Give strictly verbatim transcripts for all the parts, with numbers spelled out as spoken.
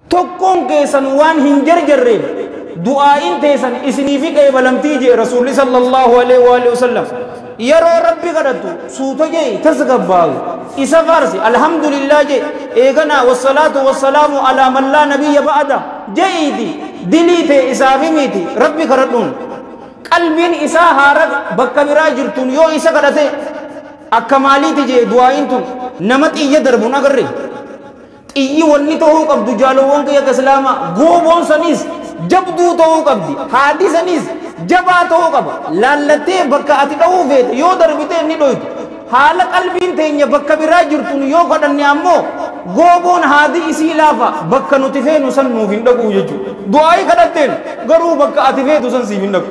tokkoon keessan waan hin jarjarreef du'aa'iin teessan isinii fi qeebalamtii jee rasuulli sallallahu alaihi wa sallam yeroo rabbi kadhattu suuta jee tasgabbaawu isa farsi alhamdulillah jee eegana wassalaatu wassalaamu alaa man laa nabiyya ba'da jee'iti dilii ta'e isaafi miti rabbi kadhadhuun qalbiin isaa haara bakka biraa jirtuun yoo isa kadhate akka maaliiti jee du'aa'iin tun nama xiyya darbuun agarre xiyyi wanni ta'uu qabdu jaalowwan kiyya islaama gooboon sanis jabduu ta'uu qabdi haadhi sanis jabaa ta'uu qaba laallattee bakka ati dha'uu feete yoo darbitee ni dhoytu haala qalbiin teenya bakka biraa jirtuun yoo kadhanne ammoo gooboon haadhi isii laafa bakka nuti feenu san nuuf hin dhaquu jechuudha du'aa'ii kadhatteen garuu bakka ati feetu san siif hin dhaqu.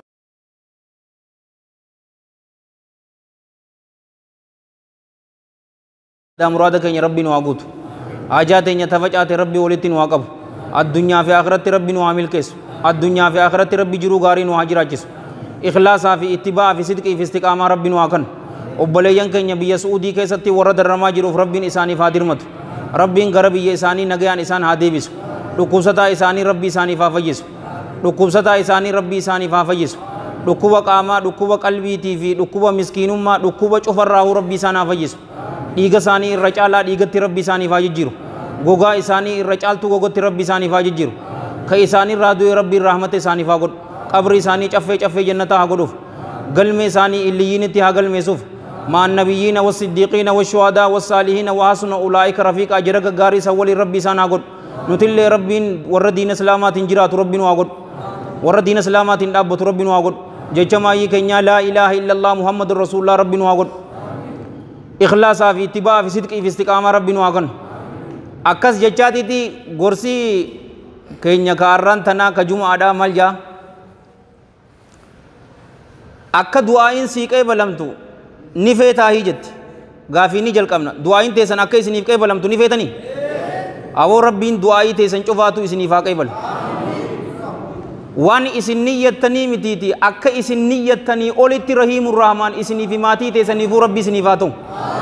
muraada keenya rabbiin waa guutu hajaa teenya tafacaate rabbii walitti nu haa qabu addunyaa fi akhiratti rabbi nu haa milkeessu addunyaa fi akhiratti rabbi jiruu gaarii nu haa jiraachisu ikhlaasaa fi ittibaa fi sidqii fi istiqaamaa rabbi nu haa kennu obboleeyyan keenya biyya su'uudii keessatti warra darramaa jiruuf rabbiin isaaniif haa dirmatu rabbiin gara biyya isaanii nagayaan isaan haa deebisu dhukkubsataa isaanii rabbi isaaniif haa fayyisu dhukkubsataa isaanii rabbi isaaniif haa fayyisu dhukkuba qaamaa dhukkuba qalbiitii fi dhukkuba miskiinummaa dhukkuba cufarraahuu rabbi isaan haa fayyisu dhiiga isaanii irra caalaa dhiigatti rabbi isaaniif haa jijjiiru gogaa isaanii irra caaltu gogotti rabbi isaaniif haa jijjiiru ka isaanii irraa du'e rabbiin rahmata isaaniif haa godhu qabri isaanii caffee caffee jannataa haa godhuuf galmee isaanii illiyyiinitti haa galmeessuuf ma'an nabiyyiina wassiddiiqiina washuhadaa wassaalihiina wahasuna ulaa'ika rafiiqaa jira gaggaarii isa waliin rabbi isaan haa godhu nutillee rabbiin warra diina islaamaatiin jiraatu rabbi nu haa godhu warra diina islaamaatiin dhaabbatu rabbi nu haa godhu jecha maayyii keenyaa laa ilaaha illallah muhammadun rasuulullah rabbi nu haa godhu ikhlaasaa fi ittibaa fi sidqii fi istiqaamaa rabbi nu haa kennu akkas jechaatiiti gorsii keenya kaarraan tanaa ka jumaadhaa mal jaa akka du'aa'iin sii qeebalamtu ni feetaahii jetti gaafii ni jalqabna du'aa'iin teessan akka isiniif qeebalamtu ni feetanii awoo rabbiin du'aa'ii teessan cufaatu isiniif haa qeebalu waan isin niyyattanii mitiiti akka isin niyyattanii olitti rahiimur rahmaan isiniif maatii teessaniifuu rabbi isiniif haa ta'u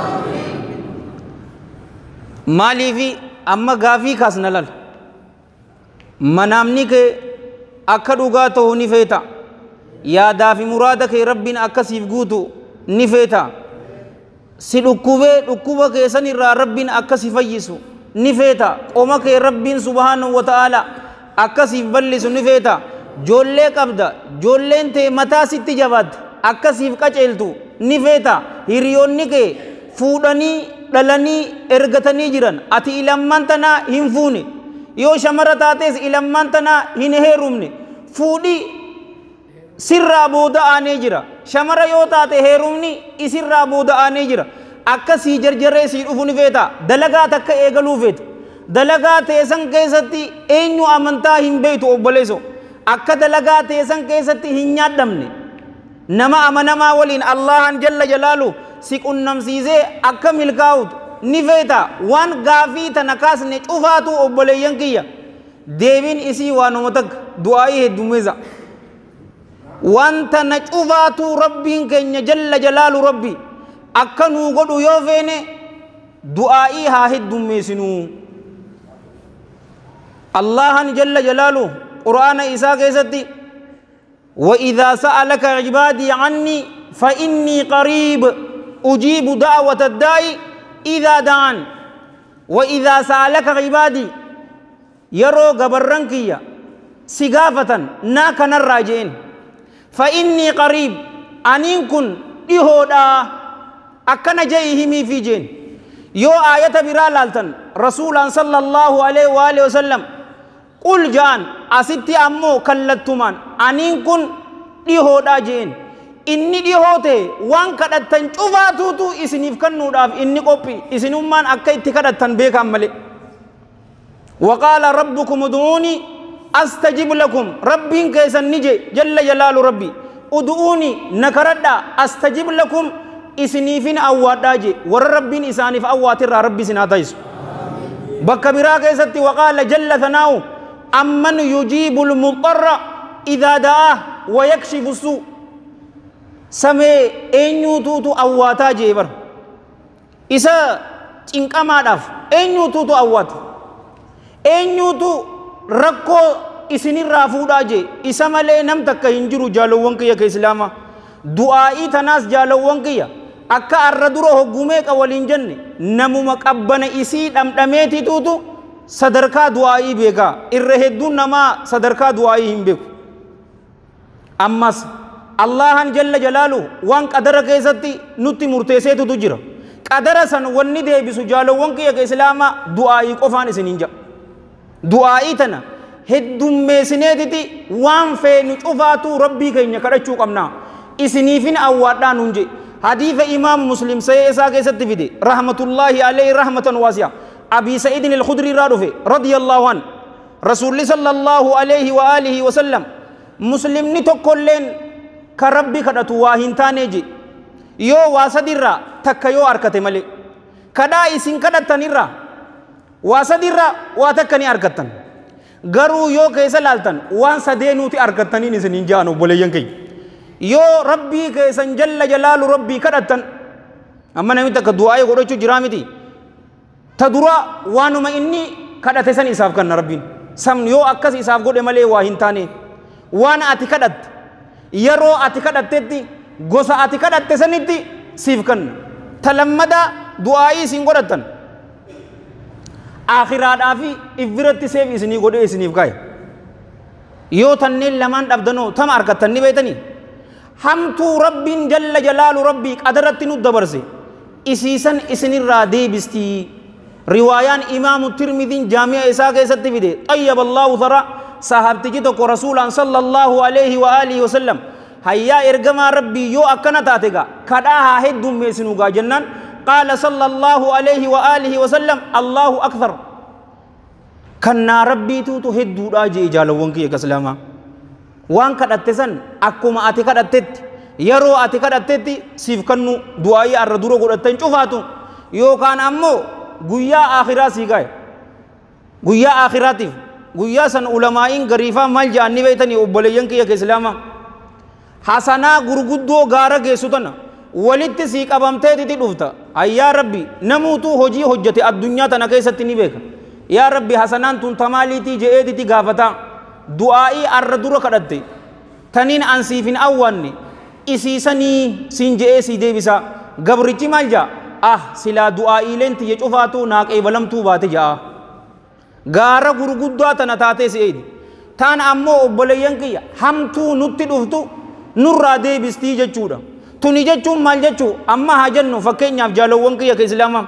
maaliifi amma gaafii kaasna lal manaamni kee akka dhugaa ta'u ni feeta yaadaa fi muraada kee rabbiin akkasiif guutu ni feeta si dhukkubee dhukkuba keessan irraa rabbiin akkasi fayyisu ni feeta qoma kee rabbiin subhaanahu wa ta'aala akkasiif ballisu ni feeta joollee qabda joolleen tee mataa sitti jabaatti akkasiif qaceeltu ni feeta hiriyoonni kee fuudhanii dhalanii ergatanii jiran ati ilamman tanaa hin fuune yoo shamara taates ilamman tanaa hin heerumne fuudhi sirraa booda aanee jira shamara yoo taate heerumni isirraa booda aanee jira akkasii jarjaree sii dhufu ni feeta dalagaa takka eegaluu feeta dalagaa teessan keessatti eenyu amantaa hin beeytu obboleeso akka dalagaa teessan keessatti hin nyaadhamne nama amanamaa waliin allahan jalla jalaalu si qunnamsiisee akka milkaa'utu ni feeta waan gaafii tana kaasne cufaatu obboleeyyan kiyya deebiin isii waanuma takka du'aa'ii heddumeessa waan tana cufaatu rabbiin keenya jalla jalaalu rabbi akka nuu godhu yoo feene du'aa'ii haa heddummeessinuu allahan jalla jalaalu qur'aana isaa keessatti وإذا سألك عبادي عني فإني قريب أجيب دعوة الداعي إذا دعان وإذا سألك عبادي يرو قبرنكيا سقافة ناكن الراجين فإني قريب أنين كن إهودا أكن جيهمي في جين يو آية برالالتن رسولا صلى الله عليه وآله وسلم قل جان أستي أمو كاللتمان أنين كن إهودا جين inni dhihoote waan kadhattan cufaatuutu isiniif kennuudhaaf inni qophii isinummaan akka itti kadhattan beekan malee waqaala rabbukum ud'uuni astajib lakum rabbiin keessan ni je jalla jalaalu rabbi ud'uuni na kadhadha astajib lakum isiniifin awwaadhaa je warra rabbiin isaaniif awwaatirraa rabbi isin haa taasisu bakka biraa keessatti waqaala jalla thanaa'u amman yujiibu lmuxarra idaa da'aa wa yakshifu suu samee eenyuutuutu awwaataa jee bar isa cinqamaadhaaf eenyuutuutu awwaata eenyutu rakkoo isinirraa fuudhaa jee isa malee nam takka hin jiru jaalawwan kiyya ka islaama du'aa'ii tanaas jaalawwan kiyya akka arra dura hoggumee qa waliin jenne namuma qabbana isii dhamdhameetituutu sadarkaa du'aa'ii beekaa irra hedduun namaa sadarkaa du'aa'ii hin beeku ammas Allahan jalla jalaalu waan qadara keessatti nutti murteesseetutu jira qadara san wanni deebisu jaalawwan kiyya ka islaama du'aa'ii qofaan isiniin jedha du'aa'ii tana heddummeessineetiti waan feenu cufaatu rabbii keenya kadhachuu qabna isiniifin awwaadhaa nuun je hadiisa imaamu muslim sahih isaa keessatti fide rahmatullaahi alayhi rahmatan waasi'a abii sa'iidin al-khudrii irraa dhufe radiyallaahu an rasuulli sallallahu alayhi wa alihi wa sallam muslimni tokkolleen ka rabbi kadhatu waa hin taane je yoo waa sadirraa takka yoo arkate malee kadhaa isin kadhattanirraa waa sadirraa waa takka ni arkattan garuu yoo keessa laaltan waan sadeenuuti argattaniin isiniin jaan obboleeyyan keenya yoo rabbii keessan jalla jalaalu rabbii kadhattan amma namitti akka du'aa'ee godhachuu jiraa miti ta dura waanuma inni kadhate san isaaf kanna rabbiin sabni yoo akkas isaaf godhe malee waa hin taane waan ati kadhatte yeroo ati kadhattetti gosa ati kadhatte sanitti siif kanna ta lammada du'aa'ii isin godhattan akhiraadhaa fi ifbiratti seef isinii godhee isiniif kaaya yoo tanneen lamaan dhabdanoo tama argattan ni beeytanii hamtuu rabbiin jalla jalaalu rabbii qadaratti nu dabarse isiisan isinirraa deebistii riwaayaan imaamu tirmidhiin jaami'a isaa keessatti fide xayyaba allaahu thara sahabtichi tokko rasuulaan sallallahu alayhi wa alihi wa sallam hayyaa ergamaa rabbii yoo akkana taate gaa kadhaa haa heddummeessinu gaa jennaan قال صلى الله عليه وآله وسلم الله أكثر كنا ربي توتو هدو راجي إجالوان كي كسلاما وان كدتسن أكما أتي كدتت يرو أتي كدتت سيف كنو دعائي الردورو قدتن شوفاتو يو كان أمو قويا آخرات سيقاي قويا آخراتي قويا سن علماء غريفا مال جاني بيتني أبوليان كي كسلاما حسنا غرغدو غارا كيسوتنا walitti sii qabamteetiti dhufta ayyaa rabbi namuutu hojii hojjete addunyaa tana keessatti ni beeka yaa rabbi hasanaan tun tamaaliitii je'eetiti gaafata du'aa'ii arra dura kadhatte taniin an siifin awwanne isiisanii siin je'ee sii deebisa gabrichi maal ja'a ah silaa du'aa'iileen tiyya cufaatu naa qeebalamtuu baate ja'a gaara gurguddaa tana taatee si'eeti taan ammoo obboleeyyan kiyya hamtuu nutti dhuftu nurraa deebistii jechuudha tuni jechuun maal jechuu amma haa jennu fakkeenyaaf jaalawwan kiyya ka islaama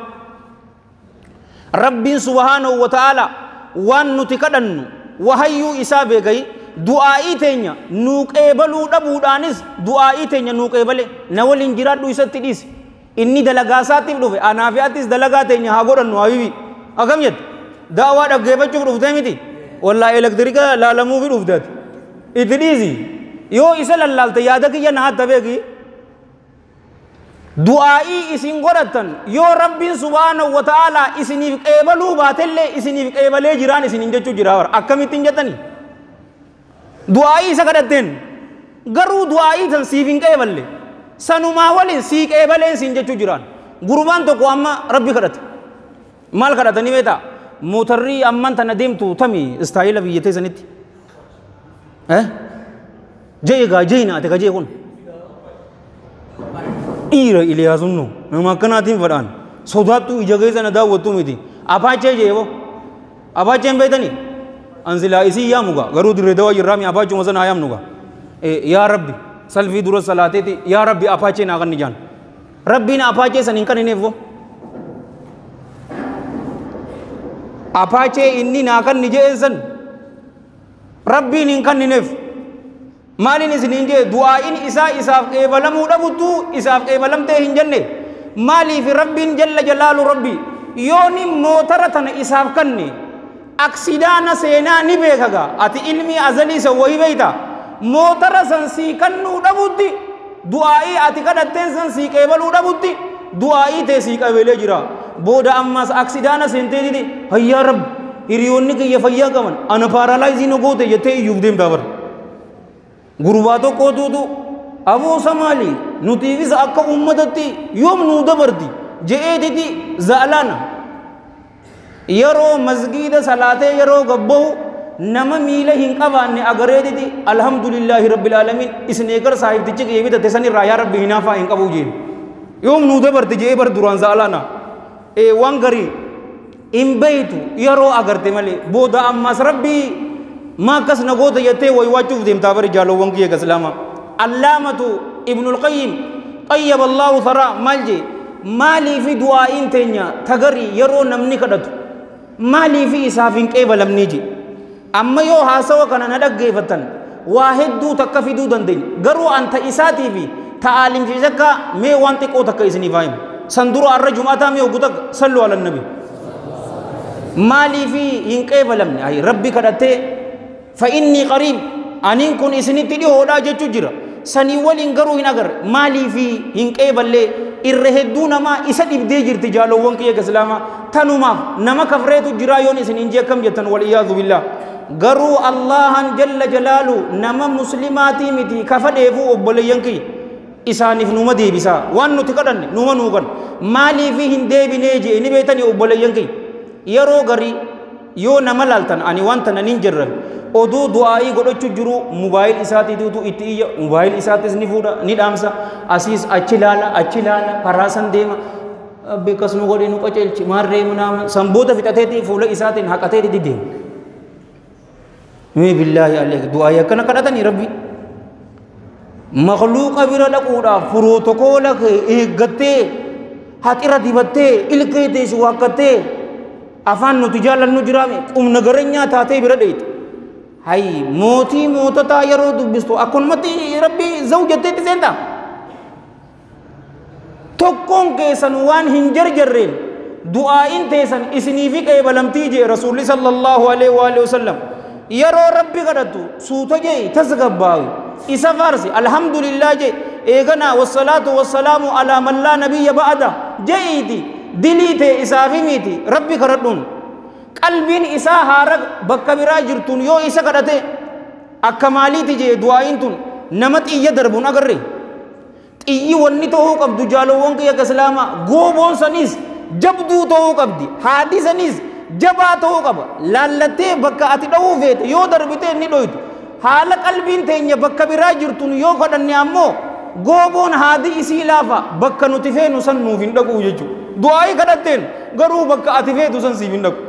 rabbiin subhaanahu wa ta'ala waan nuti kadhannu wahayyuu isaa beekayi du'aa'ii teenya nuu qeebaluu dhabuudhaanis du'aa'ii teenya nuu qeebale na waliin jiraadhu isatti dhiise inni dalagaasaatiif dhufe anaafi'attis dalagaa teenya haa godhannu habibi akkam jette daawaa dhaggeeffachuuf dhuftee miti wallaa elektirika laalamuufi dhufteeti itti dhiisi yoo isa lallaalte yaada kiyya na hatta beeki du'aa'ii isin godhattan yoo rabbiin subhaanahu wa ta'ala isiniif qeebaluu baatellee isiniif qeebalee jiraan isiniin jechuu jira war akkamittiin jettanii du'aa'ii isa kadhatteen garuu du'aa'ii tan siif hin qeeballe sanumaa waliin sii qeebaleen siin jechuu jiraan gurbaan tokko amma rabbi kadhate maal kadhatanii beektaa mootarrii amman tana deemtu tami istaayila biyyatee sanitti eh jee gaa jeena ate ka jee kun dhiira iliyaasunnu nama akkanaatiin fadhaan sodaattuu ija keessa na daawwattuu miti apaachee jeebo apaacheen beeytanii an silaa isii yaamuga garuu dirree dawaa jirraami apaachuma sana yaamnuga yaa rabbi salfii dura salaateeti yaa rabbi apaachee naa kan nijaan rabbiin apaachee san hin kannineefo apaachee inni naa kan nijeen san rabbiin hin kannineef maalin isiniin jee du'aa'iin isaa isaaf qeebalamuu dhabuttu isaaf qeebalamtee hin jenne maaliif rabbiin jalla jalaalu rabbi yooni mootara tana isaaf kanne aksidaana seenaa ni beekaga ati ilmii azalii san wayi beeyta mootara san sii kannuu dhabutti du'aa'ii ati kadhatteen san sii qeebaluu dhabutti du'aa'ii tee sii qabeelee jira booda ammas aksidaana seenteetiti hayyaa rabbi hiriyoonni kiyya fayyaa qaban ana paaralaayizii no goote jettee iyyuuf deemtaa bara gurbaa tokkootuutu aboo samaalii nutiifis akka ummatatti yoom nuu dabarti je'eetiti za'alaana يرو مسجد صلاة يرو قبو نما ميله هنقبان أغريدي دي الحمد لله رب العالمين إسنيكر صاحب تيجي يبي تتساني رايا رب هنافا هنقبو جين يوم نوده برتجي بر دوران زالانا إيه وانغري إن بيتو يرو أغرتي مالي بودا أمس ربي ما كس نقود يتي ويواجه ديم تابر جالو وانكي كسلاما علامة ابن القيم طيب الله ثرى مالجي مالي في دعاء تنيا تغري يرو نمني كدتو مالي في إسافين كيبا لم نيجي أما يو حاسوا كان ندق جيفتن واحد دو تكفي دو دندين غرو أنت إساتي في تعاليم في زكا مي وانتك أو تك إسني فاهم سندرو الرجمات مي وقتك صلوا على النبي مالي في إن كيبا لم أي ربي كدته فإني قريب أنين كن إسني تدي هودا جتو جرا سني ولين غرو هنا غر مالي في إن كيبا لي irrehedduu nama isa dhibdee jirti jaalowwan kiyya islaamaa tanumaaf nama kafreetu jira yoon isin injii akkam jettan wal iyaadhu billah garuu allahan jalla jalaalu nama muslimaatii miti kafadheefuu obboleeyyan kiyya isaaniif numa deebisaa waan nuti kadhanne numa nuugan maaliifi hin deebinee jee ni beetanii obboleeyyan kiyya yeroo garii yoo nama laaltan ani wanta nanin jirran oduu du'aa'ii godhachu jiru mobaayil isaati duutu itti iyya mobaayil isaatis ni fuudha ni dhaamsa asiis achi laala achi laala karaasan deema beekas nu godhe nu qaceelchi maarree munaama sanboota fixateeti fuula isaatiin haqateeti dideema mee billaahi aleek du'aa'ii akkana kadhatanii rabbi makhluuqa bira dhaquudhaaf pirootokola eeggattee haxira dibattee ilkee teessu waakkattee afaan nuti jaallannu jiraame qumna gareenyaa taatee bira dheeyte hay mootii moototaa yeroo dubbistu akkunumatti rabbi zawjatteetti seenta tokkoon keessan waan hin jarjarreen du'aa'iin teessan isiniifi qeebalamtii jee rasuulli sallallahu alaihi wa alihi wasallam yeroo rabbi kadhattu suuta jee tasgabbaawi isa farsi alhamdulillah jee eeganaa wassalaatu wassalaamu alaa man laa nabiyya ba'ada jeeiti diliite isaafi miti rabbi kadhadhuun qalbiin isaa haara bakka biraa jirtuun yoo isa kadhate akka maaliiti jee du'aa'iin tun nama xiyya darbuun agarre xiyyi wanni ta'uu qabdu jaalowwan kiyya islaamaa gooboon sanis jabduu ta'uu qabdi haadhi sanis jabaa ta'uu qaba laallattee bakka ati dha'uu feete yoo darbitee ni dhoytu haala qalbiin teenya bakka biraa jirtuun yoo kadhanne ammoo gooboon haadhi isii laafa bakka nuti feenu san nuuf hin dhaquu jechuudha du'aa'ii kadhatteen garuu bakka ati feetu san siif hin dhaqu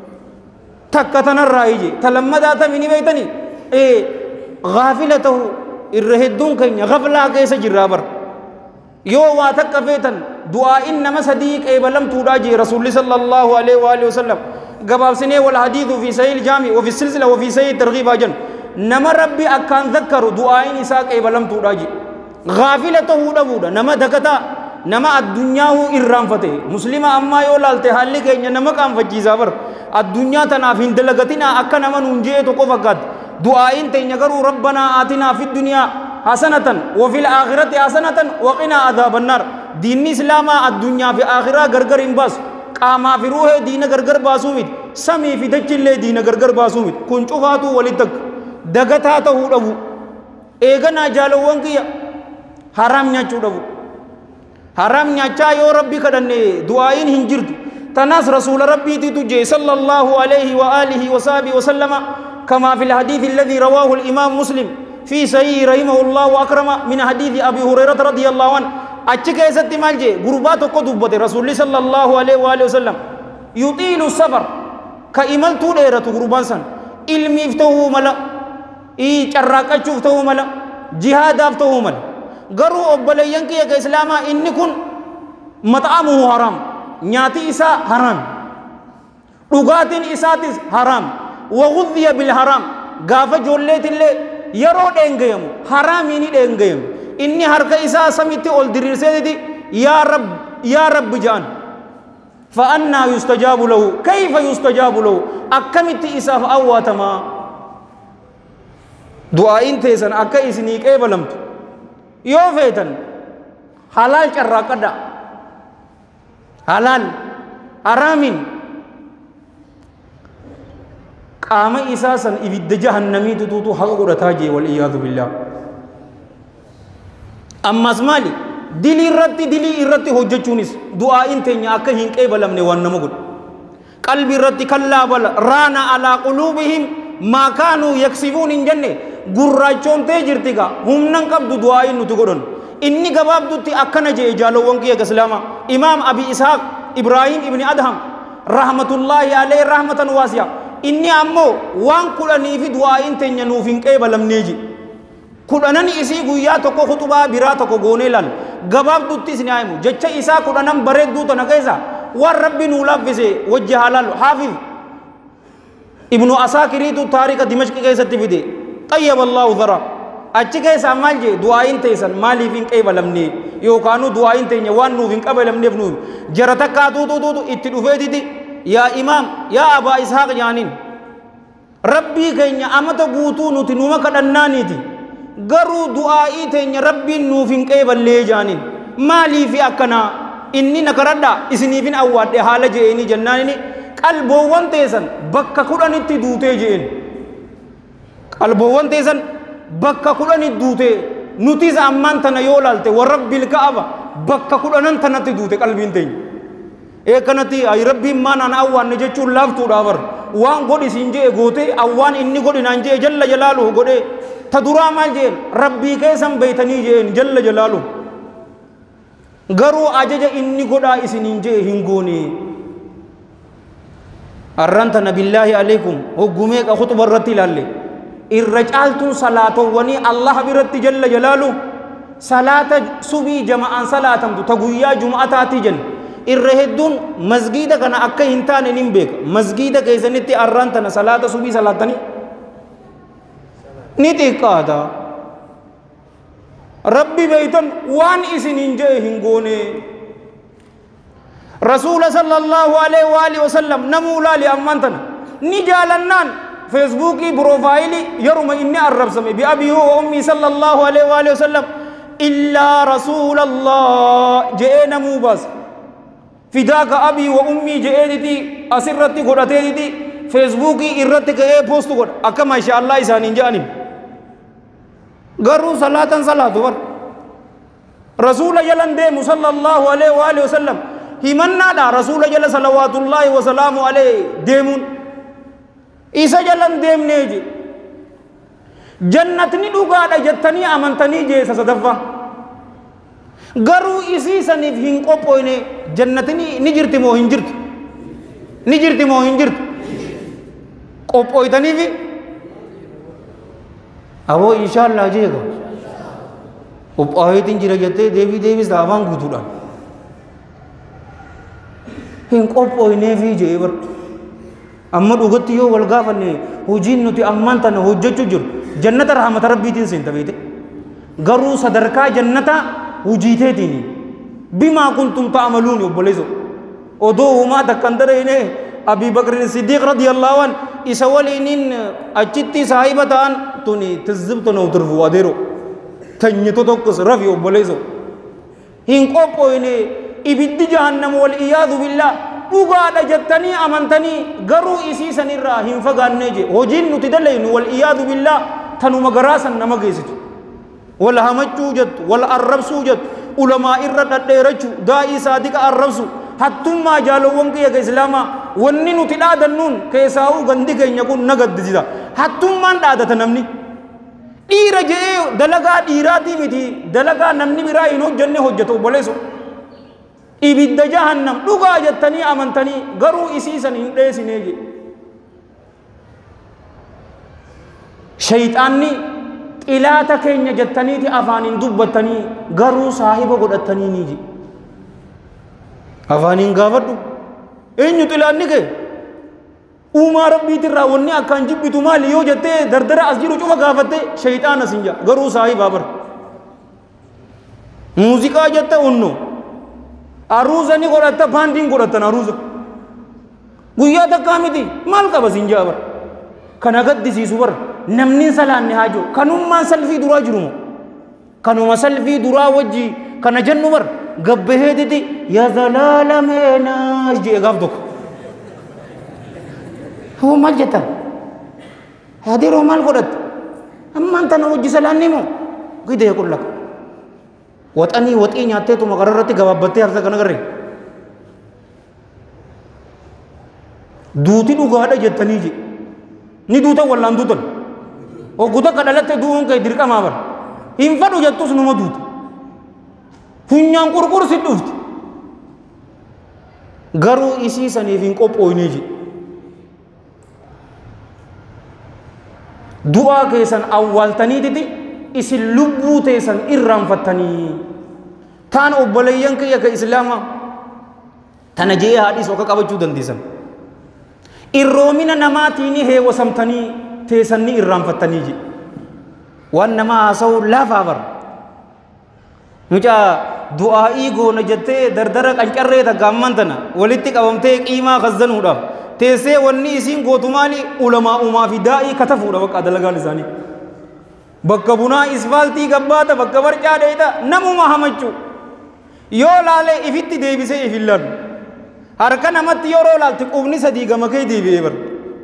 takka tanarraa ije talammadaa tamini beeytanii ee gaafila ta'u irra hedduun keenya gaflaa keessa jirraa bara yoo waa takka feetan du'aa'iin nama sadii qeebalamtuudhaa jee rasuulli sallallahu alaihi wa alihi wasallam gabaabsinee wal hadiithu fi sahih jaami wa fi silsila wa fi sahih targhiibaa jan nama rabbi akkaan zakkaru du'aa'iin isaa qeebalamtuudhaa jee gaafila ta'uu dhabuudha nama dagataa nama addunyaa'uu irraanfate muslima ammaa yoo laalte haalli keenya nama qaanfachiisaa bara addunyaa tanaaf hin dalagatinaa akka nama nuun jee tokko fakkaate du'aa'iin teenya garuu rabbanaa aatinaa fi duniyaa hasanatan wa fil aakhirati hasanatan wa qinaa adhaabannaar diinni islaamaa addunyaa fi aakhiraa gargar hin baasu qaamaa fi ruuhee diina gargar baasuu miti samii fi dachillee diina gargar baasuu miti kun cufaatuu walitti akka dagataa ta'uu dhabu eeganaa jaalowwan kiyya haraam nyaachuu dhabu haraam nyaachaa yoo rabbi kadhanne du'aa'iin hin jirtu تناس رسول ربي تجي صلى الله عليه وآله وصحبه وسلم كما في الحديث الذي رواه الإمام مسلم في صحيح رحمه الله وأكرم من حديث أبي هريرة رضي الله عنه أتشك يسد مالجي غربات قدوبة رسول صلى الله عليه وآله وسلم يطيل السفر كإمال توليرة غربان سن علمي فتوه ملا إي چراكا چوفتوه ملا جهاد فتوه ملا غرو أبليان كي إسلاما إني كن مطعمه حرام nyati isa haram dhugatin isatis haram wa ghudhiya bil haram gafa jolletille yaro dengayamu haramini dengayamu inni harka isa samitti ol dirirsedi ya rab ya rab jan fa anna yustajabu lahu kayfa yustajabu lahu akamiti isa fa awatama du'a intesan akka isini qebalamtu yo fetan halal carraqada halal haramin qaama isaa san ibidda jahannamii tututu haqa godhataa jee wal iyaadhu billah ammas maali dilii irratti dilii irratti hojjechuunis du'aa'iin teenya akka hin qeebalamne waan nama godhu قلب الرت كلا بل رانا على قلوبهم ما كانوا يكسبون إن جنة قرّاچون تجرتيكا هم ننقب دعائي نتقولون إني قباب دوتي أكنا جي جالو وانكي كسلاما إمام أبي إسحاق إبراهيم ابن أدهم رحمة الله عليه رحمة واسعة إني أمو وان كلني في دعائي تنينو فين كيبلم نيجي كلنني إسي قويا تكو خطبا برا تكو غوني لال قباب دوتي سنعيمو جتشا إسا كلنم برد دوتا نكيسا والرب نولافسه وجه حلال حافظ ابن عساكري تو تاريخ دمشق كيسا تفيدي طيب الله ذرا أچي كيسا مال جي دعائن تيسن مالي فين كيبلم ني يو كانو دعائن تيني وان نو فين كيبلم ني فنو جرتك تو تو تو اتدو فيدي دي يا إمام يا أبا إسحاق جانين ربي كينيا أمتا قوتو نتنوما كدناني دي غرو دعائي تيني ربي نو فين كيبل لي جانين مالي في أكنا إني نكردا إسني فين أواد حالة جيني جناني قلبوان تيسن بكا كودان اتدوتي جين قلبوان تيسن بكا كودان اتدوتي نتيز أمان تنا يولالتي ورب الكعبة بكا كودان تنا اتدوتي قلبين تين إيه كنتي أي ربي ما نانا أوان نجيشو لافتو داور وان قولي سنجي غوتي أوان إني قولي نانجي جل جلاله قولي تدرا مال جين ربي كيسن بيتني جين جل جلاله garuu ajaja inni godhaa isiniin jee hin goone arranta nabillaahi alaykum hoggumee qa khutba irratti ilaalle irra caaltuun salaatowwanii allah biratti jalla jalaalu salaata subii jama'aan salaatamtu ta guyyaa jum'ataati jen irra hedduun masgiida kana akka hin taane nin beeka masgiida keessanitti arrantana salaata subii salaatanii ni xiqqaata ربي بيتن وان إسنين جاء هنغوني رسول صلى الله عليه وآله وسلم نمولا لأمانتنا نجالنان فيسبوكي بروفايلي يرمى إني الرب سمي بأبي وأمي صلى الله عليه وآله وسلم إلا رسول الله جاء نمو بس فداك أبي وأمي جاء دي أسرتي قرأتي دي فيسبوكي إرتك إيه بوستو قد أكما إن شاء الله إسانين جانب غرو صلاة صلاة ور رسول جلن ديم صلى الله عليه وآله وسلم همنا دا رسول جل صلوات الله وسلامه عليه ديمون إيسا جلن ديم نيجي جنتني دوغا دا جتني أمنتني جيسا صدفا غرو إسي سنف هنقو پويني جنتني نجرت مو هنجرت نجرت مو هنجرت قو پويتني في أبو إن شاء الله جيغا وب آيتين جرا جتے دیوی دیوی داوان گوتوڑا ہن قوپ اوینے فی جیور اما دوگتیو والغافنے ہوجین نتی امان تن ہوجچو جر جنت رحمت ربی تین سنتا بیتے گرو صدرکا جنتا ہوجیتے تینی بما کنتم تعملون یبلیزو او دو ہما دکندر اینے ابی بکر صدیق رضی اللہ عنہ اس اولینین اچتی صاحبتان تونی تزبت نو ترفو ادیرو تنیتو توکس رفی اوبولیزو ہن قوپوینے ابد جہنم والعیاذ باللہ اگادا جتنی امنتنی گرو اسی سنر را ہن فگاننے جے ہو جن نتدلین والعیاذ باللہ تنو مگراسن نمگیسچو والہمچو جت والعربسو جت علماء الرد دیرچو دائی صادق عربسو حتما جالوون کے یک اسلاما ونی نتلا دنون کیساو گندی کہیں یکون نگد دیدا حتما دادتا نمنی ڈیرہ جے دلگا ڈیراتی بھی تھی دلگا نمنی برا انہو جننے حجتو بولے سو ایبید جہنم لگا جتنی امنتنی گرو اسی سن ہندے سنیگی شیطانی قلاتا کہیں جتنی تھی افانین دبتنی گرو صاحب گڑتنی نیجی افانین گاوٹو اینیو تلانی کے اوما ربی تر راونی اکان جبیتو مالی یو جتے دردر ازجیرو چوکا گافتے شیطان سنجا گرو صاحب آبر موزیکا جتا انو عروضا نی گوڑتا پاندین گوڑتا عروضا گویا تکامی تی مال کا بسنجا آبر کنگت دیسی سور نمنی سلان نحاجو کنوما سلفی درا جرمو کنوما سلفی درا وجی کنجنو بر گبہے دیتی یا زلال میں ناش جی اگاف دکھ هو مال جتا هذه رومال قرات أما أنت نوجي سلاني مو كده يقول لك وطني وطني نياتي تو مقررتي جواب بتي هذا كنا كري duuti dhugaadha jettanii je ni duuta wallaan duutan ogguta kadhalatte du'uun kee dirqamaa bara hin fadhu jettus numa duuta funyaan qurqursi dhufti garuu isii saniif hin qophooynee je du'aa keessan awwaaltaniititi isin lubbuu teessan irraanfattanii taan obboleeyyan kiyya ka islaamaa tana jee haadhiis oka qabachuu dandeessan irroomina namaatiini heewasamtanii teessanni irraanfattanii je waan namaa haasa'u laafaa bara mucaa du'aa'ii goona jettee dardara qancarree takkaamman tana walitti qabamtee qiimaa khazzanuudhaaf teessee wanni isiin gootu maali ulamaa umaa fi daa'ii katafuudha bakka dalagaan isaanii bakka bunaa isfaaltii gabbaata bakka barcaa dheeta namuma hamachuu yoo laalee ifitti deebisee if illaan harka namatti yeroo laalti qubni sadii gama kee deebi'ee bar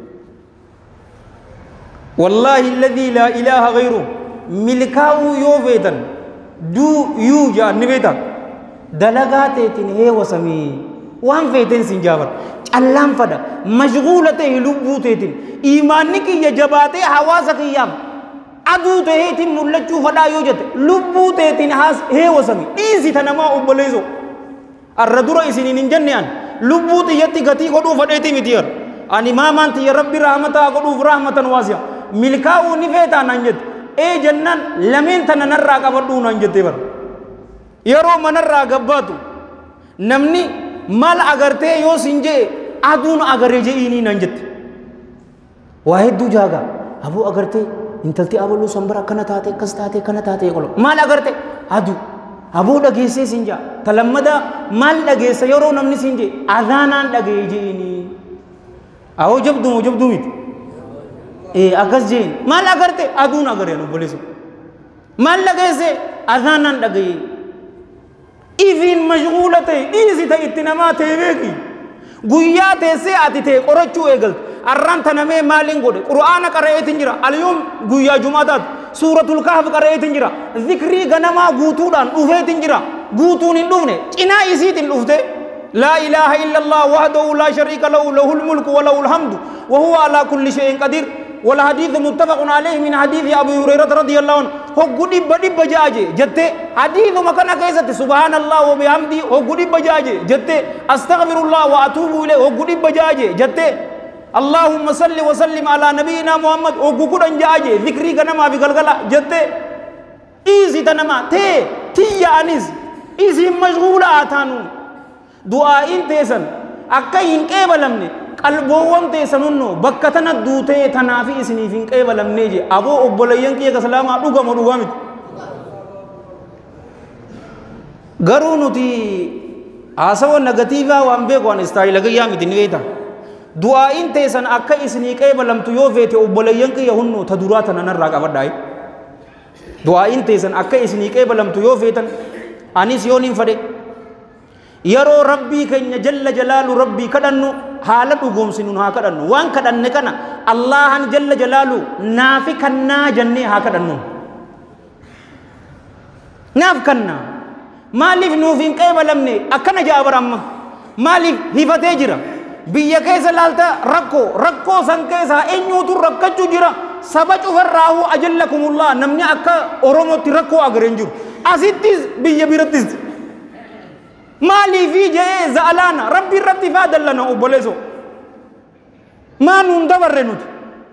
wallaahi alladhii laa ilaaha ghayru milkaa'uu yoo feetan duu yuu jaanni beeta dalagaa teetiin heewasamii waan feeten sin jaabar callaan fada mashghuula ta'e lubbuu teetiin imaanni kiyya jabaatee hawaasa kiyyaaf aduu ta'eetiin mul'achuu fadhaa yoo jette lubbuu teetiin heewasami dhiisita namaa obboleeso arra dura isiniin hin jenne an lubbuu xiyyatti gatii godhuu fadheetii miti yar ani maamaan tiyya rabbi rahmataa godhuuf rahmatan waasiya milkaa'uu ni feetaa naan jette ee jennaan lameen tana narraa qabadhuu naan jettee bara yeroo manarraa gabbaatu namni maal agartee yoo sin jee aduun agaree je'iinii naan jette waa hedduu jaagaa abuu agartee intalti abaluu sanbara akkana taate akkas taate akkana taate qolo maal agarte aduu abuu dhageessee sin jaa talammada maal dhageessa yeroo namni sin jee adhaanaan dhagee je'iinii awoo jabduu jabduu miti ee akkas jeen maal agarte aduun agaree nu boleessu maal dhageesse adhaanaan dhagee ifiin mashghuula ta'e dhiisi ta'e itti namaa ta'e beeki guyyaa teessee ati ta'e qorachuu eegalte arraan tanamee maaliin godhe qur'aana qara'eetiin jira alyoom guyyaa jumaataat suuratul kahf qara'eetiin jira zikrii ganamaa guutuudhaan dhufeetiin jira guutuun hin dhufne cinaa isiitiin dhufte laa ilaaha illallah wahdahu laa shariika lahu lahul mulku wa lahul hamdu wa huwa alaa kulli shay'in qadiir والحديث متفق عليه من حديث أبي هريرة رضي الله عنه هو قدي بدي بجاجي جت حديث مكان كيسة سبحان الله وبحمده هو قدي بجاجي جت أستغفر الله وأتوب إليه هو قدي بجاجي جت اللهم صل وسلم على نبينا محمد هو قدي بجاجي ذكري كنا ما في قلقلا جت إيزي تنما تي تي أنيز إيزي مشغولة آتانو دعاء تيسن أكاين كيبلمني qalboowwan teessanunno bakka tana duutee tanaafi isiniif hin qeebalamnee je aboo obboleeyyan kiyya kasalaamaa dhugama dhugaa miti garuu nuti haasawa negatiivaa waan beeku waan istaayila gayyaa miti ni beekta du'aa'iin teessan akka isinii qeebalamtu yoo feete obboleeyyan kiyya hunno ta duraa tana narraa qabadhaa du'aa'iin teessan akka isinii qeebalamtu yoo feetan anis yoon hin fadhe yeroo rabbii keenya jalla jalaalu rabbii kadhannu haala dhugoomsinuun haa kadhannu waan kadhanne kana allahan jalla jalaalu naafi kannaa jennee haa kadhannu naaf kannaa maaliif nuuf hin qeebalamne akkana ja'a bara amma maaliif hifatee jira biyya keessa laalta rakkoo rakkoo san keessa eenyuutu rakkachuu jira saba cufarraahu ajallakumullah namni akka oromootti rakkoo agareen jiru asittis biyya birattis مالي في جاي زعلانة ربي رتي فادل لنا أبوليسو ما نندبر رنوت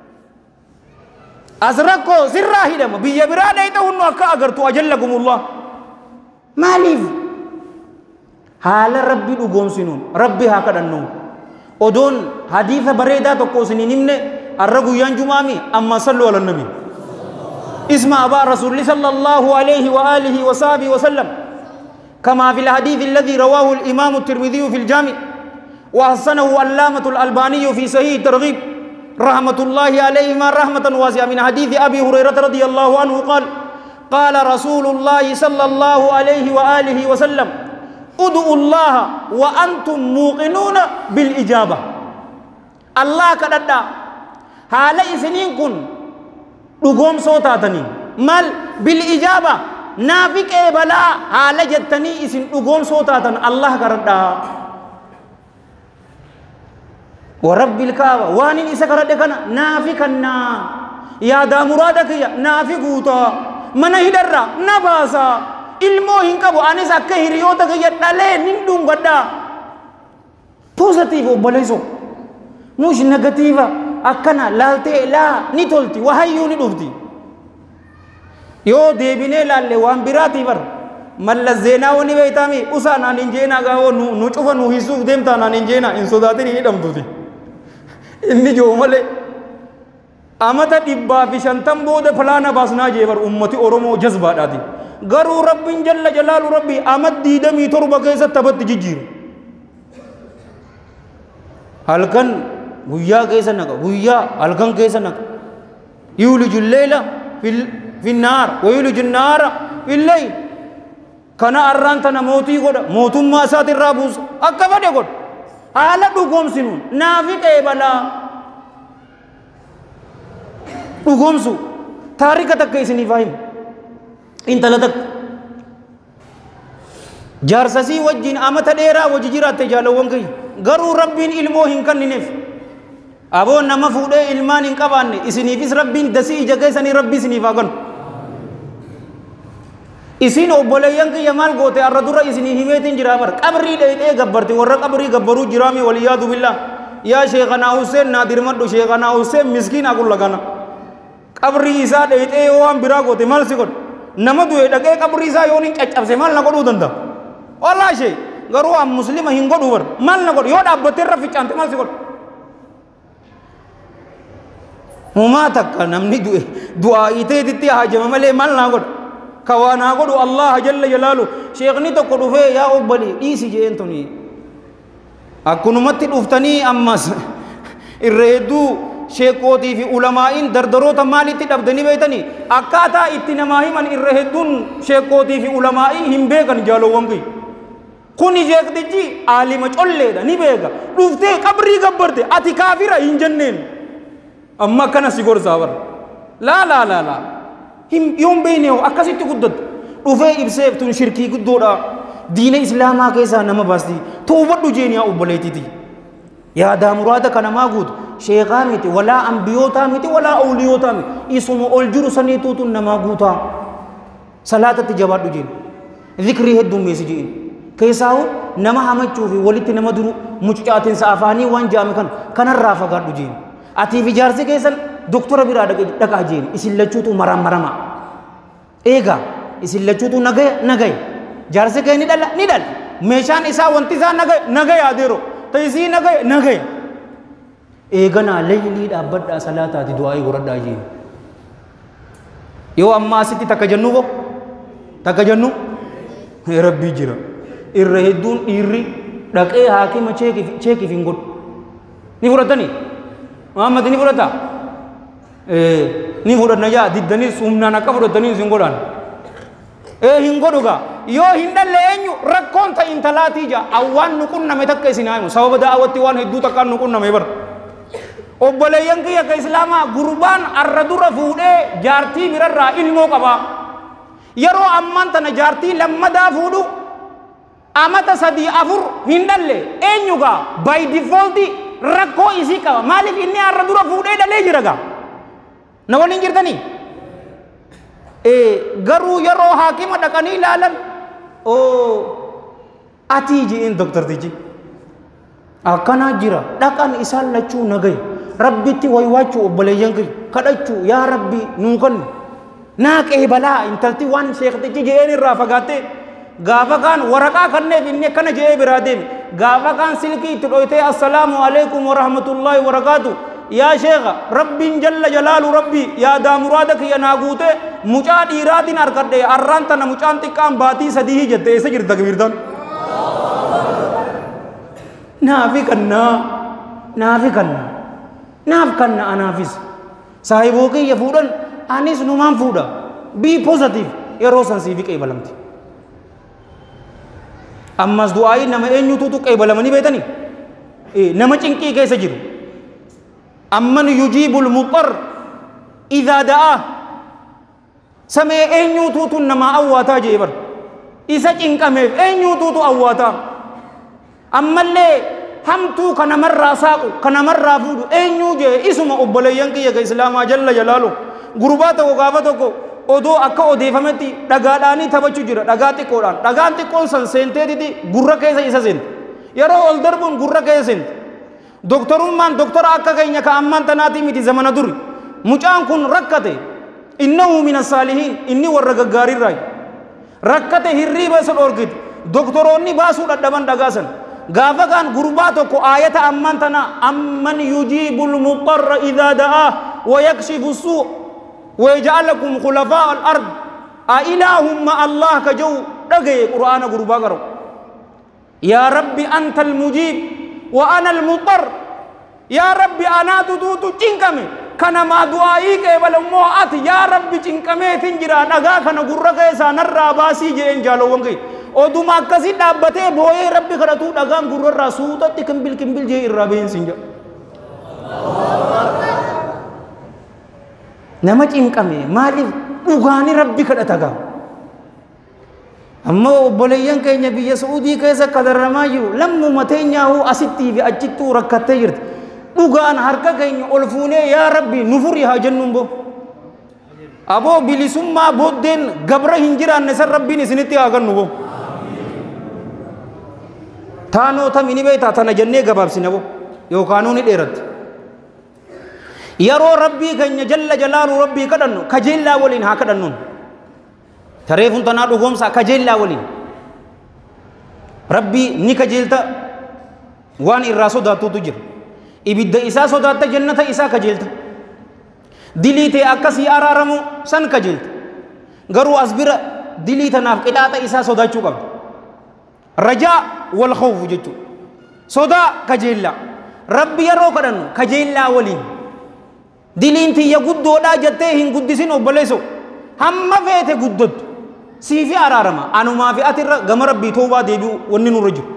أزرقو سراهي لما بيا برادة يتهنو أكا أغرتو أجلكم الله مالي حال ربي لغوم سنون ربي هكذا النوم أدون حديث بريدة تقو سنين نمني الرقو ينجمامي أما صلوا على النبي اسم أبا رسول صلى الله عليه وآله وصحبه وسلم كما في الحديث الذي رواه الإمام الترمذي في الجامع وحسنه علامة الألباني في صحيح الترغيب رحمة الله عليهما رحمة واسعة من حديث أبي هريرة رضي الله عنه قال قال رسول الله صلى الله عليه وآله وسلم ادعوا الله وأنتم موقنون بالإجابة الله كددا حال إسنين كن لغوم صوتاتني مال بالإجابة نافك إبلا حال جتني إسن لغوم صوتاتن الله كردا ورب الكعبة وانين إسكرت كنا نافي كنا يا دا مرادك يا نافي قوتا من هيدرا نباسا ilmo hinkabu anis akka hiriyoota kiyya dhalee nin dhungadha positive obboleeso mush negative akkana laaltee laa ni tolti wahayyuu ni dhufti yoo deebinee laalle waan biraati bar malla zeenaa wani beeytami usaa naan injeena gaawoo nu cufa nu hisuuf deemtaa naan injeena in sodaatin hin hidhamtuti inni joo malee amata dhibbaa fi shantan booda falaana baasnaa jee bar ummati oromoo jazbaadhaati garuu rabbiin jalla jalaalu rabbi amad diidamii torba keessatti taphatti jijjiiru halkan guyyaa keessa naqa guyyaa halkan keessa naqa yuuliju lleyla fi nnaar wa yuuliju nnaara fi lleyl kana arraan tana mootii godha mootummaa isaati irraa buusa akka fedhe godha haala dhugoomsinuun naafi qeebalaa dhugoomsu taarika takka isiniif haa himu intala takka jaarsasii wajjin amata dheeraa wajji jiraatte jaalawwan kiyya garuu rabbiin ilmoo hin kannineef aboo nama fuudhee ilmaan hin qabaanne isiniifis rabbiin dasii ija keessanii rabbii isiniif haa kennu isin obboleeyyan kiyya maal goote arra dura isinii himeetiin jira bar qabrii dheeyxee gabbarti warra qabrii gabbaruu jiraami waliyaadu billah yaa sheekanaa Hussein naadir madhu sheekanaa Hussein miskiina kun lagana qabrii isaa dheeyxee waan biraa goote maal si godhu nama du'e dhaqee qabrii isaa yoo nin caccabse maal na godhuu danda'a wallaahi shee garuu am muslima hin godhu bar maal na godhu yoo dhaabbattee irra ficcaante maal si godhu humaa takka namni du'e du'aa iteetitti haajama malee maal naa godhu kawaanaa godhu Allah jalla jalaalu sheekni tokko dhufee yaa obbali dhiisi jeen tuni akkunumatti dhuftanii ammas irra hedduu sheekootii fi ulamaa'iin dardaroota maalitti dhabdanii beeytanii akkaataa itti namaa himan irra hedduun sheekootii fi ulamaa'ii hin beekan jaalowwan kiyya kuni sheektichi aalima colleedha ni beeka dhuftee qabrii gabbarte ati kaafira hin jenneen amma akkana si gorsaa bara laa laa laa laa yoon beeyneeho akkasitti guddatu dhufee ibseef tun shirkii guddoodha diina islaamaa keessaa nama baasti toobadhu jeeniyaa obboleetiti yaadaa muraada kanamaa guutu sheekaa miti walaa ambiyootaa miti walaa awliyootaa miti isuma ol jiru saniituutu namaa guutaa salaatatti jabaadhu jeen zikrii heddummeessi jeen keessaahu nama hamachuu fi walitti nama duru mucucaatinsa afaanii waan jaame kan kanarraa fagaadhu jeen atiif ijaarsi keessan doktora biraa dhaqaa jeen isin lachuutu maraan marama eegaa isin lachuutu nagaya nagaya jaarsi kee ni dhala ni dhala meeshaan isaa wanti isaa nagaya nagaya adeero taisii nagaya nagaya eeganaa laylii dhaabbadhaa salaataati du'aa'ii godhadhaa jeen yoo amma asitti takka jennu bo takka jennu rabbii jira irra hedduun dhiirri dhaqee haakima cheekiif hin godhu ni fudhatanii Muhammad ni fudhata ni fudhanna yaa diddanis humnaan akka fudhatanii hin godhan ee hin godhuga yoo hin dhalle eenyu rakkoon ta intalaatii jaa awwaan nu qunname takka isin haayimu sababa daawwatti waan hedduu takkaan nu qunname bar obboleeyyan kiyya ka islaamaa gurbaan arra dura fuudhee jaartii birarraa ilmoo qaba yeroo ammaan tana jaartii lammadaa fuudhu amata sadii afur hin dhalle eenyuga by default rakkoo isii qaba maaliif inni arra dura fuudhee dhalee jira gaa na waliin jirtanii garuu yeroo haakima dhaqanii ilaalan oo atii ji'in doktortichi akkanaa jira dhaqan isaan lachuu nagay rabbitti waywaachuu obboleeyyan kiyya kadhachuu yaa rabbi nuu kennu naa qeebalaa intalti waan sheektichi je'een irraa fagaatte gaafa kaan waraqaa kanneef inni akkana je'ee biraa deeme gaafa kaan silkii itti dhoytee assalaamu alaikum wa rahmatullaahi wa barakaatu yaa sheekha rabbiin jalla jalaalu rabbi yaa daamuraada kiyya naa guute mucaa dhiiraatiin harkadhe arraan tana mucaan xiqqaan baatii sadii jette eessa jirta kibirtan naafi kannaa naafi kannaa naaf kanna anaafis saahiboo kiyya fuudhan anis numaan fuudha bii positive yeroo san siifi qeebalamti ammas du'aa'ii nama eenyutuutu qeebalamanii beetanii nama cinqii keessa jiru amman yujiibul muxar idhaa da'aa samee eenyutuutu nama awwaataa jee bar isa cinqameef eenyutuutu awwaataa ammallee hamtuu kana marraa saaqu kana marraa fuudhu eenyuu jee isuma obboleeyyan kiyya ka islaamaa jalla jalaalu gurbaa tokko gaafa tokko odoo akka odeeffametti dhagaadhaanii taphachuu jira dhagaa xiqqoodhaan dhagaan xiqqoon san seenteetiti gurra keessa isa seente yeroo ol darbuun gurra keessa seente doktorummaan doktora akka keenya ka ammaan tanaatii miti zamana duri mucaan kun rakkate innahu min as-saalihiin inni warra gaggaarirraa rakkate hirriiba isa dhorgite doktoroonni baasuu dadhaban dhagaa san gaafa kan gurbaa tokko aayata ammaan tana amman yujiibul mudarra idhaa da'aa wa yakshifu suu' ويجعلكم خلفاء الأرض أإله مع الله كجو دغي قرآن غربا غرو يا ربي أنت المجيب وأنا المضطر يا ربي أنا تدوت جنكمي كان ما دعائي كبل موات يا ربي جنكمي تنجرا دغا كان غرا كيسا نرى باسي جين جالو وانكي ودما كسي دابته بوي ربي خرتو دغا غرا رسوت تكمبل كمبل جي رابين سنجا nama cinqame maaliif dhugaani rabbi kadhataga amma obboleeyyan keenya biyya Saudii keessa kadarramaa jiru lammuma teenyaahu asittii fi achittuu rakkattee jirti dhugaan harka keenya ol fuunee yaa rabbi nufuri haa jennuun bo aboo bilisummaa booddeen gabra hin jiraanne san rabbiin isinitti haa gannu bo taanoo tamini beeytaa tana jennee gabaabsina bo yookaanuu ni dheeratti يرو ربي كن جل جلاله ربي كدنو كجيلا ولين ها كدنون تريفون تنادو غومسا كجيلا ولين ربي ني كجيلتا وان الراسو داتو تجر ibidda isaa sodaata jannata isaa kajeelta diliite akkasi araaramu san kajeelta garuu asbira diliita naaf qixaaxa isaa sodaachuu qabda rajaa wal khawf jechu sodaa kajeella rabbi yeroo kadhannu kajeellaa waliin diliinti ya guddoodhaa jettee hin guddisin obboleeso hamma feete guddottu siifi araarama anumaa fi atirra gama rabbii toobaa deebi'u wanni nurra jiru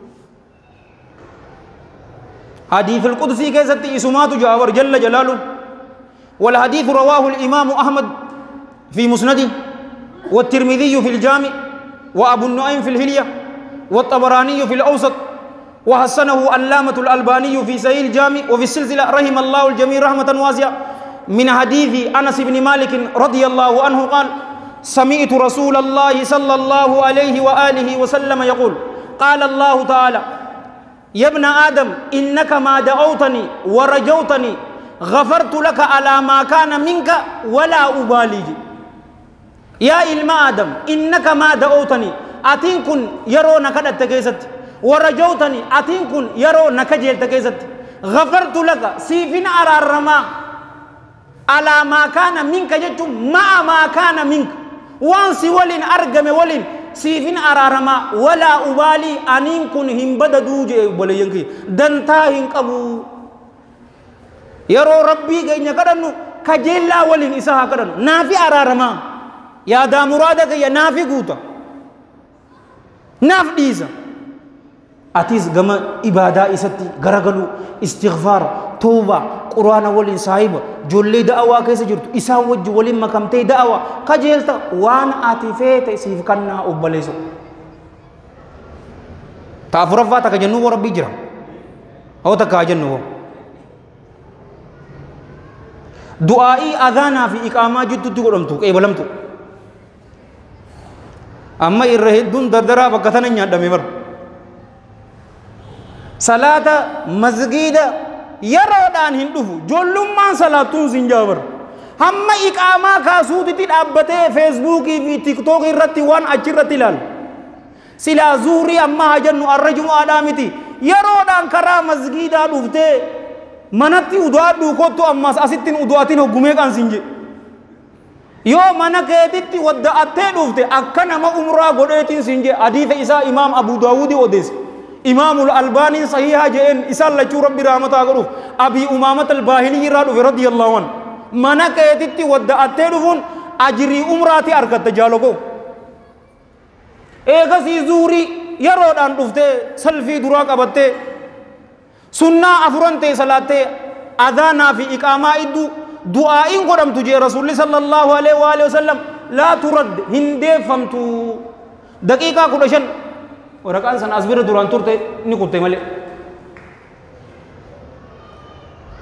حديث القدسي كيست إسمات جاور جل جلاله والحديث رواه الإمام أحمد في مسنده والترمذي في الجامع وأبو النعيم في الهلية والطبراني في الأوسط وحسنه علامة الألباني في صحيح الجامع وفي السلسلة رحم الله الجميع رحمة واسعة من حديث أنس بن مالك رضي الله عنه قال سمعت رسول الله صلى الله عليه وآله وسلم يقول قال الله تعالى يا ابن آدم إنك ما دعوتني ورجوتني غفرت لك على ما كان منك ولا أبالي يا إلما آدم إنك ما دعوتني أتنكن يرو نكد التكيست ورجوتني أتنكن يرو نكجل التكيست غفرت لك سيفين على الرما على ما كان منك جت مع ما كان منك وانسي ولين أرقم ولين سيفين أرارما ولا أبالي أنين كن هم بددو جي بلينكي دنتا هنكبو يرو ربي غيني كدنو كجيلا ولين إساها كدنو نافي أرارما يا دا مرادك يا نافي قوتا ناف ديزا أتيز غما إبادة إساتي غرغلو استغفار توبة قرآن ولين صاحب جولي دعوة كيسا جرتو إسا وجه ولين مكمتي دعوة كجيلتا وان آتفيت سيف كنا أباليسو تافرفا تكجنو وربي جرم أو تكاجنو دعائي أذانا في إقامة جدو تقولمتو إيبالمتو أما إرهدون دردرا بكتنا نيادة ممر صلاة مسجد يرودان هندوه جولمان صلاتون زنجاور هم إقامة كاسود تدابته فيسبوك في تيك توك الرتي وان أجرتي لال سلا زوري أما هجن الرجم آدامتي يرودان كرا مسجد دوفته مناتي udua dukotu amma asittin uduatin hogume kan sinje yo mana keetitti wadda atte dufte akkana ma umra godetin sinje hadith isa imam abu dawud odes إمام الألباني صحيح جين إسال لچو ربي رحمة أغروف أبي أمامة الباهلي رادو رضي الله عنه منا كيتتي ودى أتدفون أجري أمراتي أركت تجالوكو إيغا سيزوري يرود أن دفته سلفي دراك أبته سنة أفرنتي صلاته أذانا في إقامة إدو دعائين قرم تجي رسول صلى الله عليه وآله وسلم لا ترد هندي فمتو دقيقة كدشن وركان سن أصبر دوران تورته نقطة ماله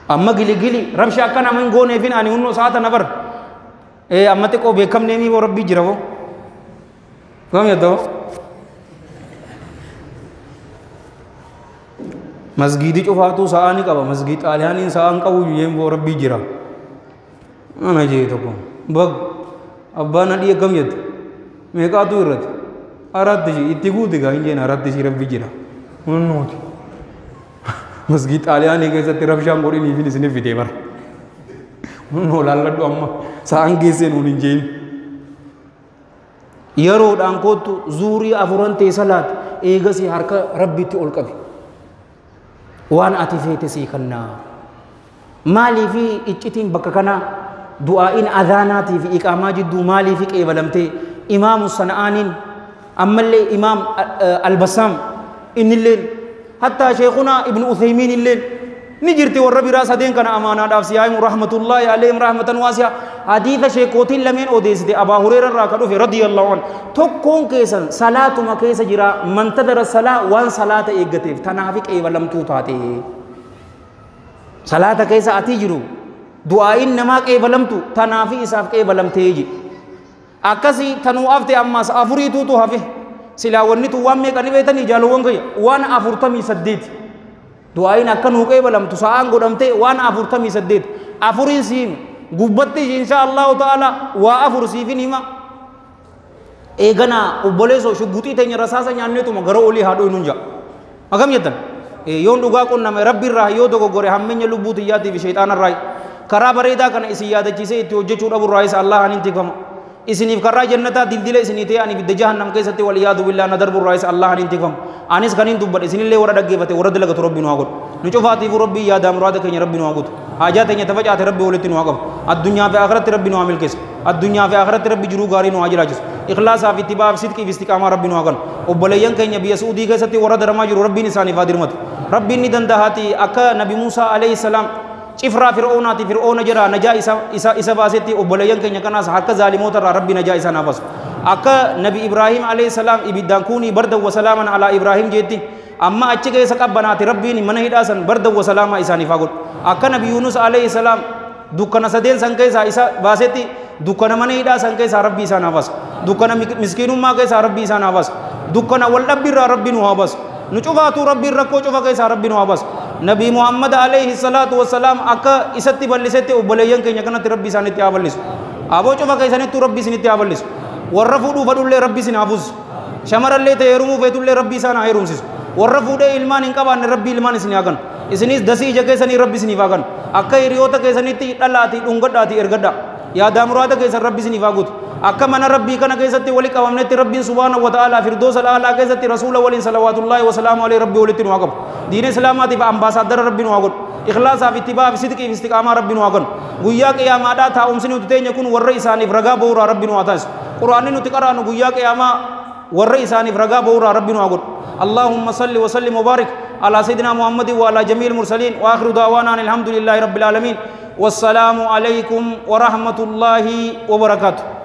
amma gili gili rabsha akkana min goone fin ani hunno saata nabar e amma te ko be kam ne mi bo rabbi jirabo kam yaddo masjidi cufatu saani qaba masjid aliyani saan qabu yem bo rabbi jira ana je to ko bag abbana diye kam yad me ka tu irat arad ji itigu diga inje na arad ji rabbi jira hunno masjid aliyani ke satti rabsha ngori ni fin isne fide bar hunno lalladdu amma saan gese non inje yaro dan kotu zuri afurante salat egasi harka rabbi ti olqabi waan ati feete sii kannaa maalii fi iccitiin bakka kana du'aa'iin adhaanaatii fi iqaamaa jidduu maalii fi qeebalamtee imaamu sana'aaniin ammallee imaam albassaam innilleen hattaa sheekunaa ibnu uthaymiin illeen ni jirti warra biraa sadeen kana amaanaadhaaf siyaahimu rahmatullaahi alayhim rahmatan waasi'a hadiisa sheekootiin lameen odeessite abaa hureerarraa ka dhufe radiyallahu an tokkoon keessan salaatuma keessa jira mantadara salaa waan salaata eeggateef tanaafi qeebalamtuu taate salaata keessa atii jiru du'aa'iin namaa qeebalamtu tanaafi isaaf qeebalamtee ji akkasii tanuu afte ammaas afuriituutu hafe silaa wannitu waan meeqa ni beetanii jaalowwan kayya waan afurtamii saddeeti du'aa'iin akka nuu qeebalamtu sa'aan godhamte waan afurtamii saddeeti afuriin siin gubbatti insha allahu ta'ala waa afur siifin hima eegana obboleeso shugguxii teenya rasaasa nyaanneetuma gara olii haadhoo hin hunja agam jettan yoon dhugaa qunname rabbiirraa yoo dogoggore hammeenya lubbuu tiyyaatii fi shayxaanarraa karaa bareedaa kana isin yaadachiisee itti hojjechuu dhaburraa isa allah hanin tikfama isiniif karaa jannataa dildila isinii ta'e ani bidda jahannam keessatti wal iyaadu billaa na darburraa isa allah hanin tikfama anis kanin dubbadhe isinillee warra dhaggeeffate warra dalagatu rabbi nu haa godhu nu cufaatiifu rabbii yaadaa muraada keenya rabbi nu haa guutu haajaa teenya tafacaate rabbi walitti nu haa qabu addunyaa fi akhiratti rabbi nu haa milkeessu addunyaa fi akhiratti rabbi jiruu gaarii nu haa jiraachisu ikhlaasaa fi ittibaa fi sidqii fi istiqaamaa rabbi nu haa kennu obboleeyyan keenya biyya suudii keessatti warra daramaa jiru rabbiin isaaniif haa dirmatu rabbiin ni dandahaati akka nabi muusaa alayhi salaam cifraa fir'oonaati fir'oona jira najaa isa isa isa baasetti obboleeyyan keenya kanaas harka zaalimootarraa rabbi najaa isaa naafasu akka nabi ibraahim alayhi salaam ibiddaan kuunii bardan wa salaaman alaa ibraahim jeetti amma achi keessa qabbanaati rabbiin mana hidhaasan bardan wa salaamaa isaaniif haa godhu akka nabi yunus alayhi salaam dukkana sadeen san keessaa isa baasetti dukkana mana hidhaa san keessaa rabbi isaa naafasu dukkana miskiinummaa keessaa rabbi isaa naafasu dukkana wal dhabbiirraa rabbi nu haa basu nu cufaatu rabbiin rakkoo cufa keessaa rabbi nu haa basu nabi muhammad alayhi salatu wassalaam akka isatti ballisetti obboleeyyan keenya kanatti rabbi isaanitti haa ballisu aboo cufa keessanittuu rabbi isinitti haa ballisu warra fuudhuu fadhullee rabbi isin haa fuusisu shamarallee ta'e heerumuu feetullee rabbi isaan haa heerumsisu warra fuudhee ilmaan hin qabaanne rabbi ilmaan isin haa kennu isinis dasii ija keessanii rabbi isiniif haa kennu akka hiriyoota keessanitti dhalaatii dhungadhaatii ergadha yaadaa muraada keessan rabbi isiniif haa guutu akka mana rabbii kana keessatti wali qabamnetti rabbiin subhaanahu wa ta'ala firdoosa alaa keessatti rasuula waliin salawaatullaahi wa salaamu alayhi rabbi walitti nu haa qabu diina islaamaatiif ambaasaadara rabbi nu haa godhu ikhlaasaa fi ittibaa fi sidqii fi istiqaamaa rabbi nu haa kennu guyyaa qiyaamaadhaa taa'umsi nuti teenya kun warra isaaniif ragaa ba'uuraa rabbi nu haa taasisu quraanni nuti qaraanu guyyaa qiyaamaa warra isaaniif ragaa ba'uuraa rabbi nu haa godhu اللهم صل وسلم وبارك على سيدنا محمد وعلى جميع المرسلين واخر دعوانا الحمد لله رب العالمين والسلام عليكم ورحمه الله وبركاته